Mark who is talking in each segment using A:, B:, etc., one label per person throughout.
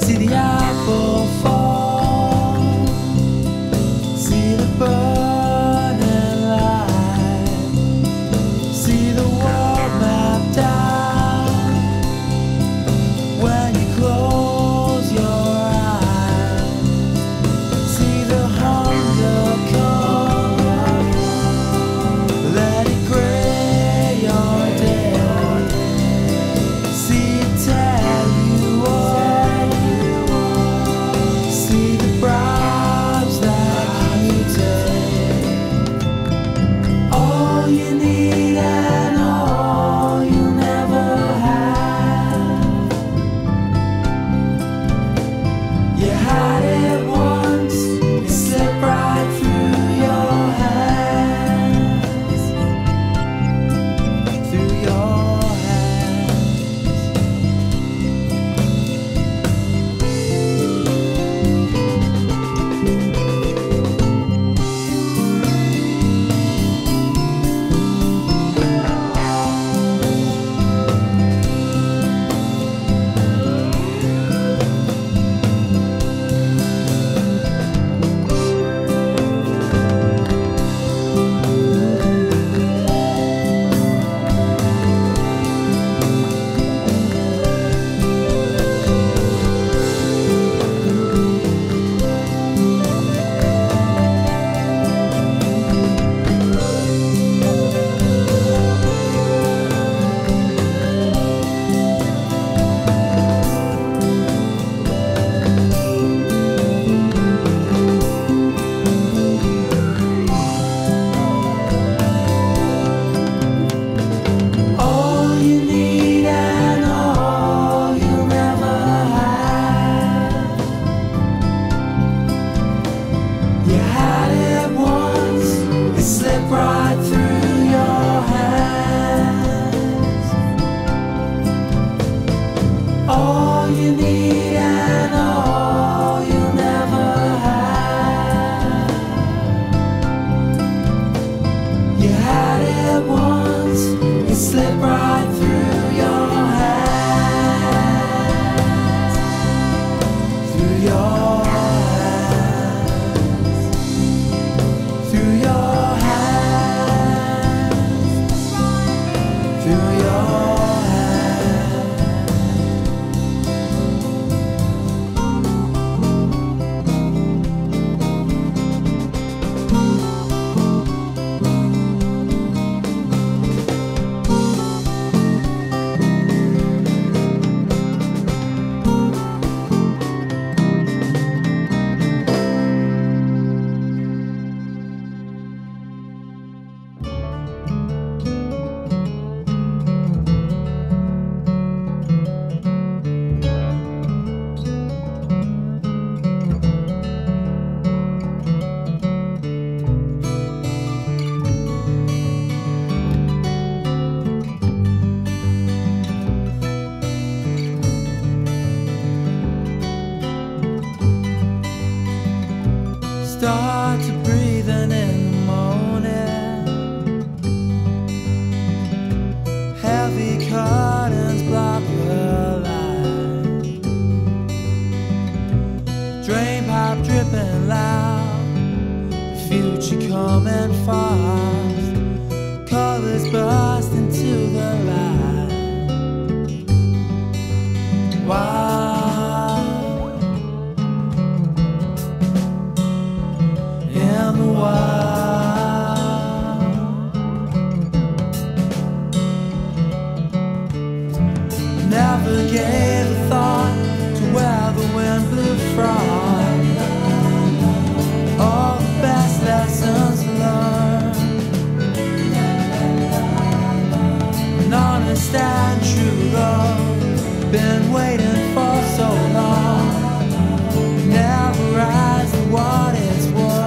A: See the apple fall, see the burning light, see the world mapped out when you close your eyes. See the hunger come, let it gray your day. See it tear you up, see the bribes that you take. All you need and all you never had. You had it once, it slipped right through your hands, through your right through your hands. All you need and all you'll never have. You had it once, it slipped right through your hands, through your hands, through your start to breathing in the morning. Heavy curtains block the light. Drain pipe dripping loud. The future coming fast. Colors burst into the light. Wow. In the wild, never gave a thought to where the wind blew from. All the best lessons learned, an honest and true love, been waiting for so long. Never asked what it's worth.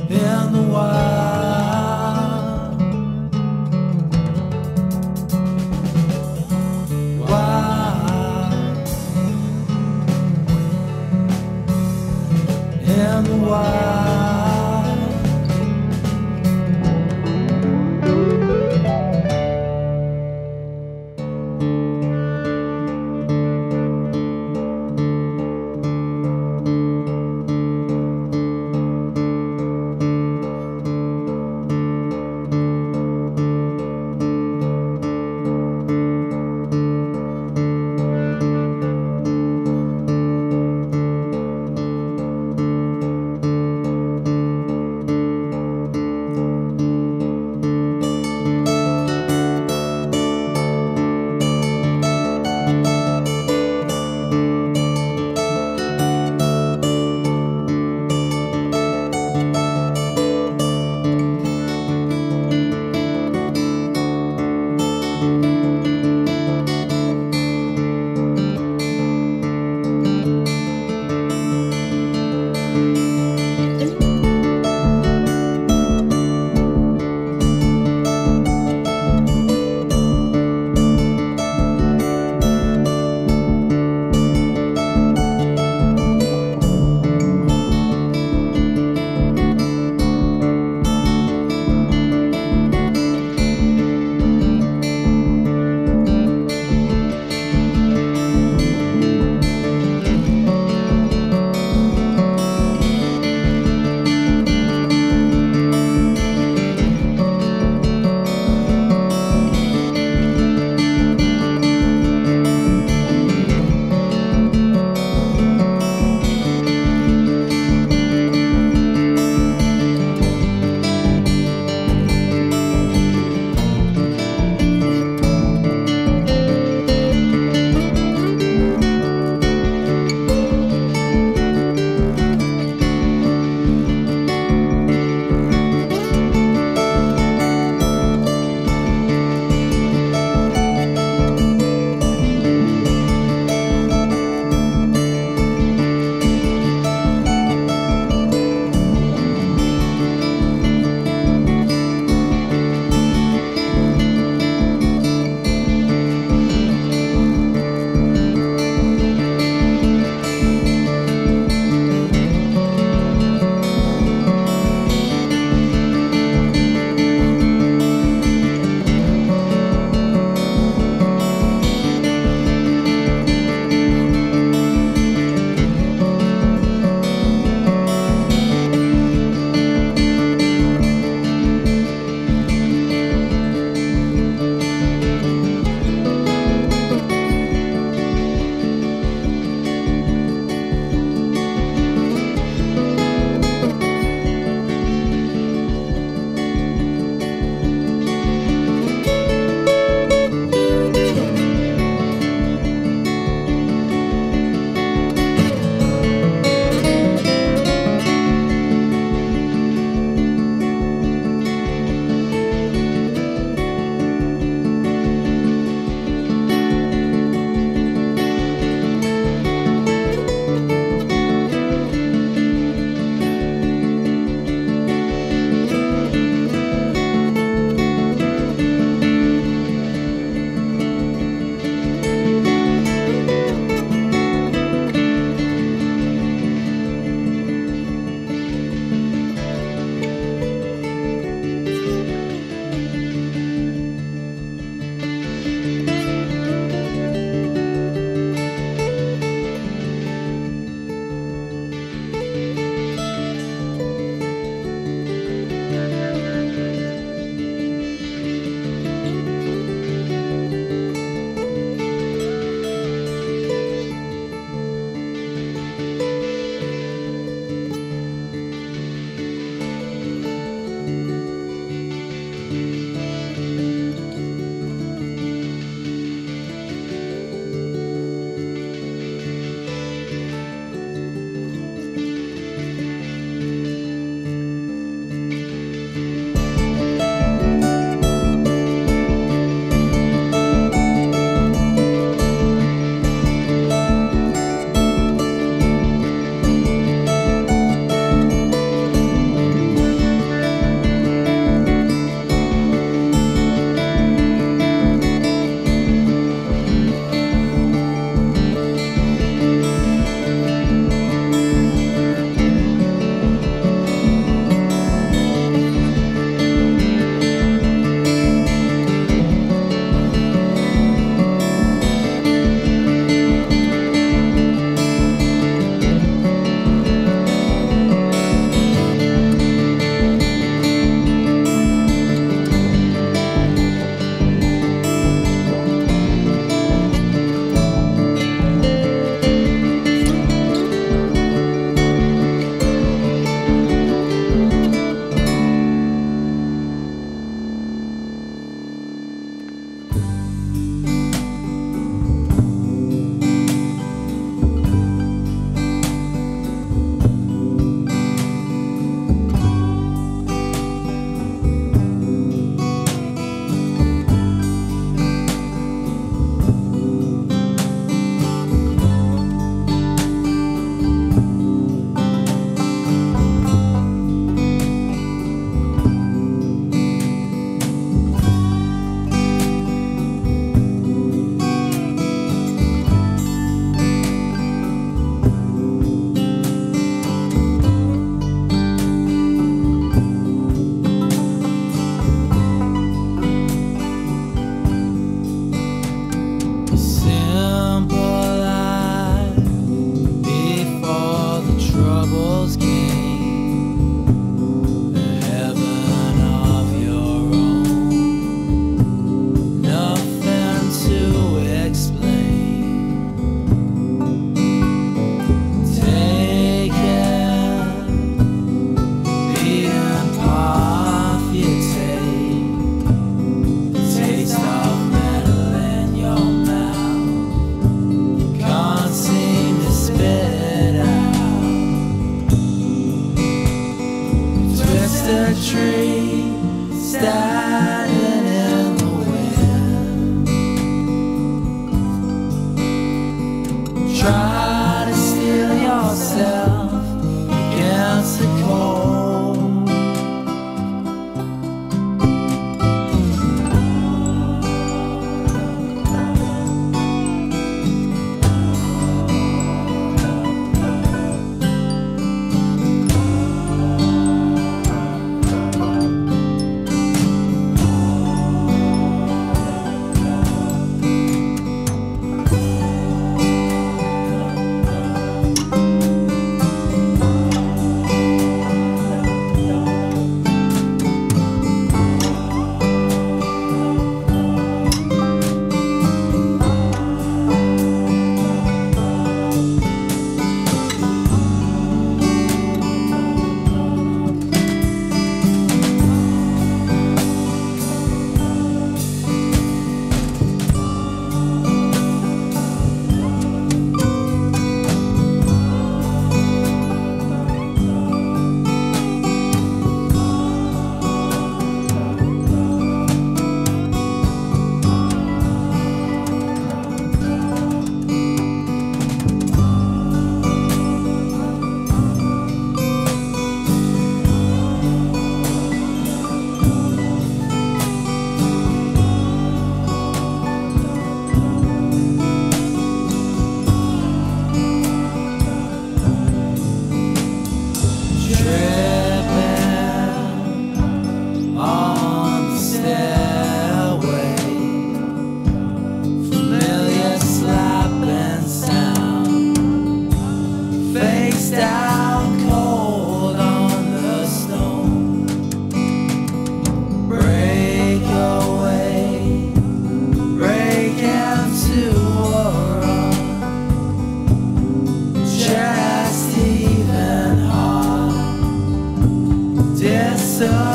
A: in the wild, wild, in the wild.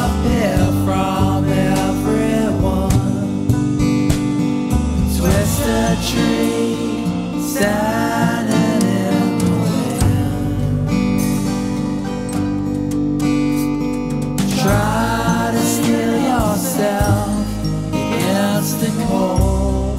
A: disappear from everyone. Twisted tree standing in the wind. Try to steel yourself against the cold.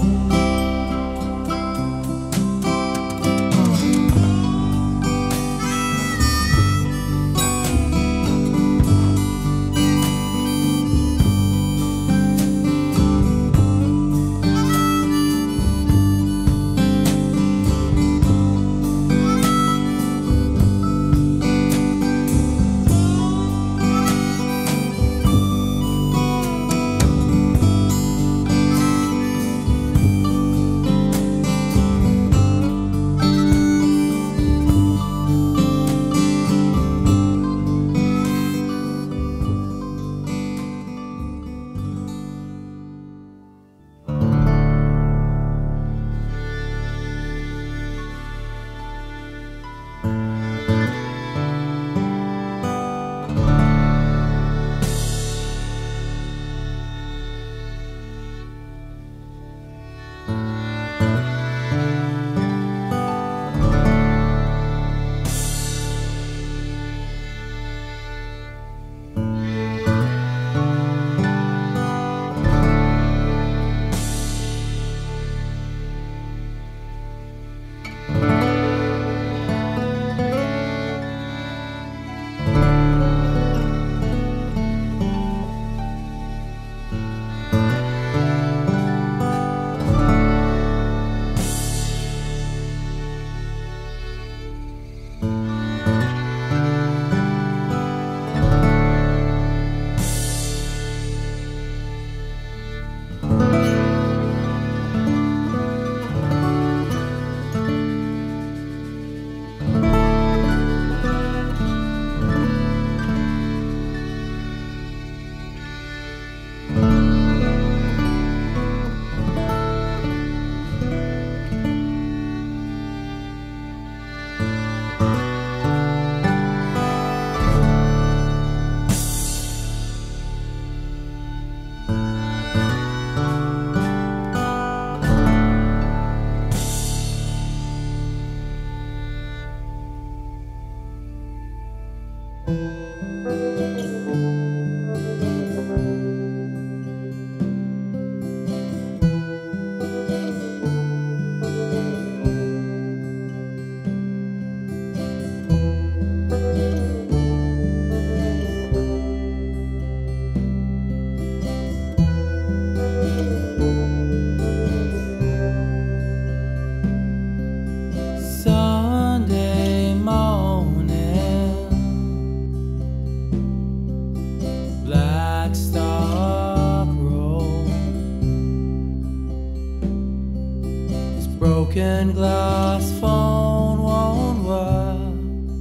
A: Broken glass phone won't work.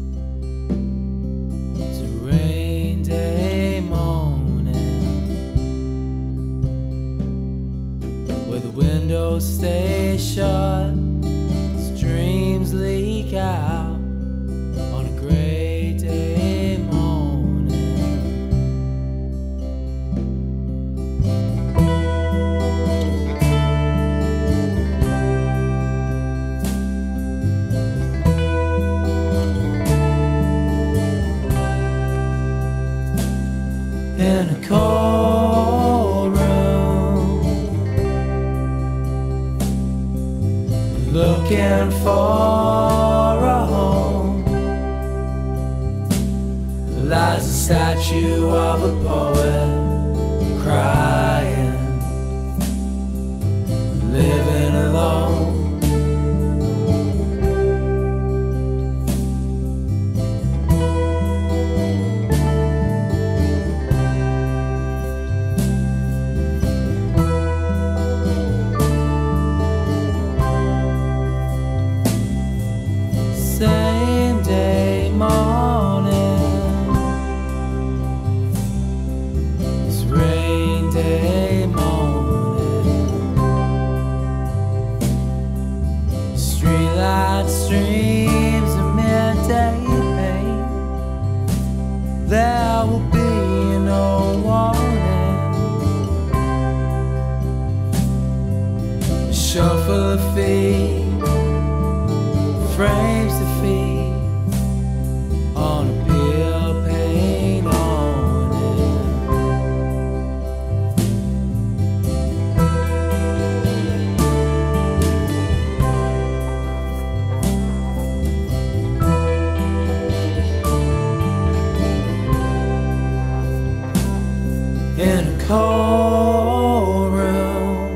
A: It's a rain day morning where the windows stay shut, streams leak out on a gray day morning. In a cold room, looking for a home, lies a statue of a poet crying, living alone. Same day morning, in a cold room,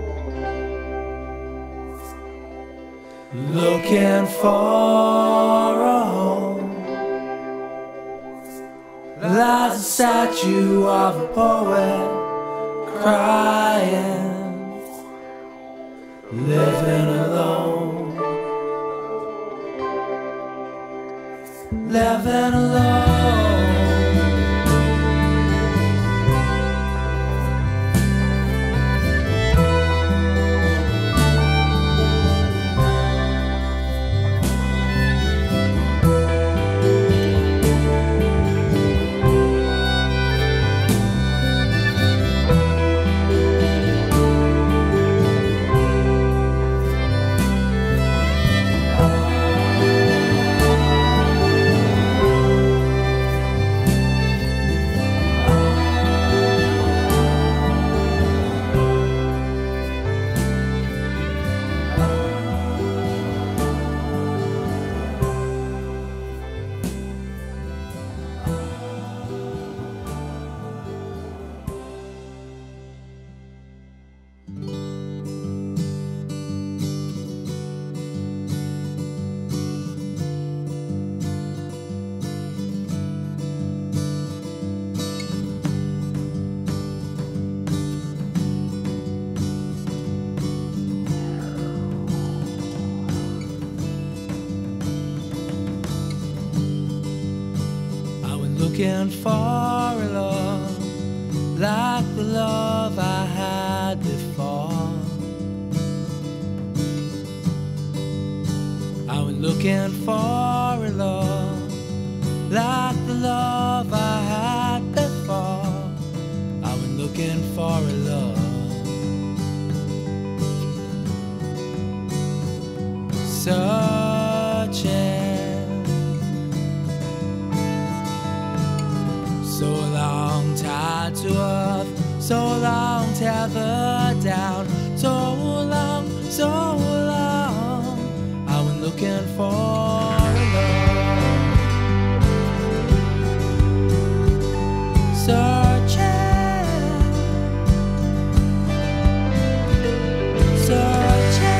A: looking for a home. Lies a statue of a poet crying, living alone, living alone. Looking for a love like the love I had before. I was looking for a love like the love I had before. I was looking for a love, searching. So long tied to earth, so long tethered down, so long, I was looking for a love, searching, searching.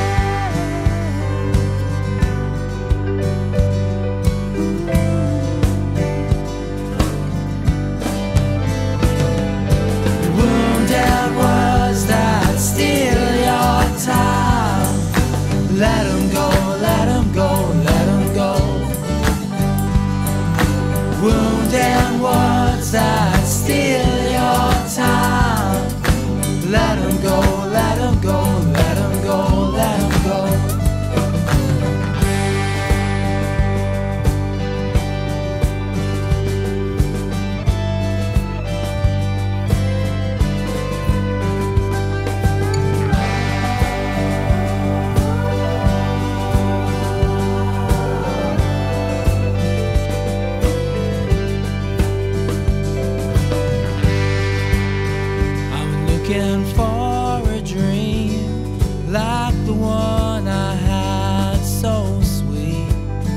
A: Let him go, let him go, let him go. Wounded words that steal your time. Let him go, let him go, let him go, let him go. Looking for a dream like the one I had, so sweet.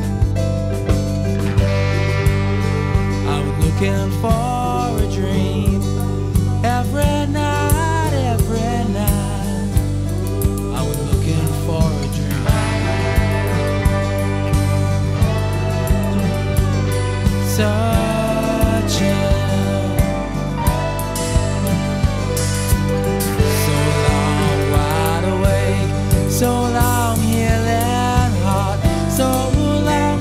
A: I was looking for a dream every night, every night. I was looking for a dream, searching. So long, healing heart. So long,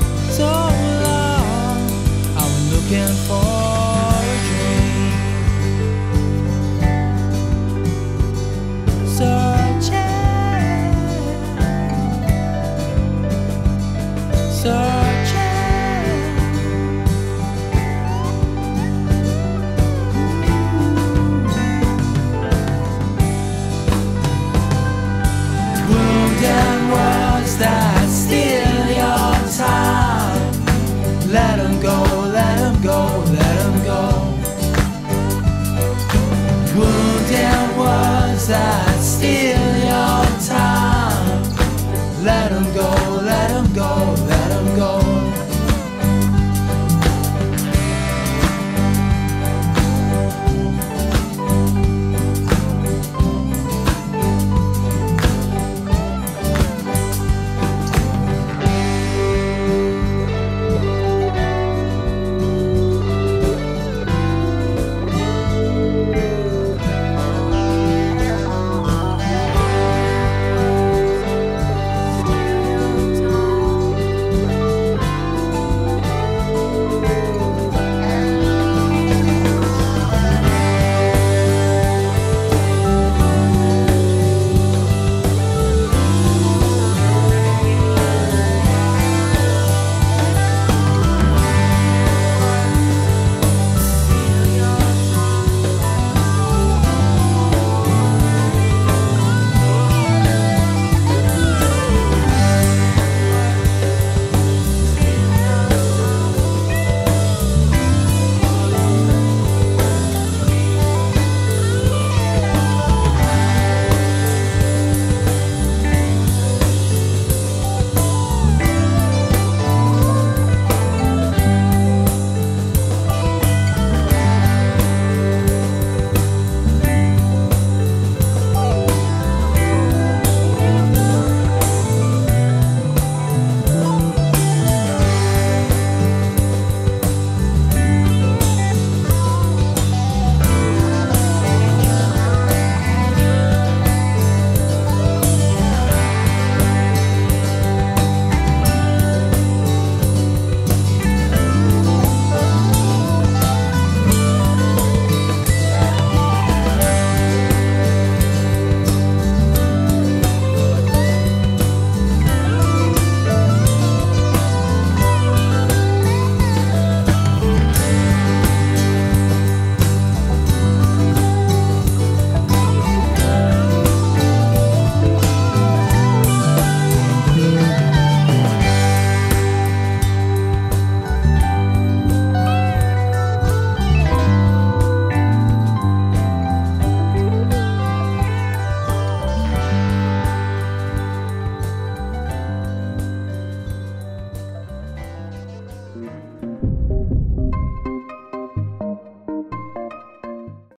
A: I was looking for a dream, searching, searching. Words that steal your time. Let him go, let him go, let him go. Wounded words that steal